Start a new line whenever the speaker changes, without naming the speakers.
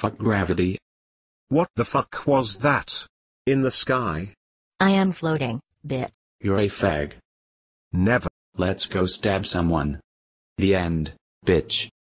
Fuck gravity.
What the fuck was that? In the sky?
I am floating, bit.
You're a fag.
Never.
Let's go stab someone. The end, bitch.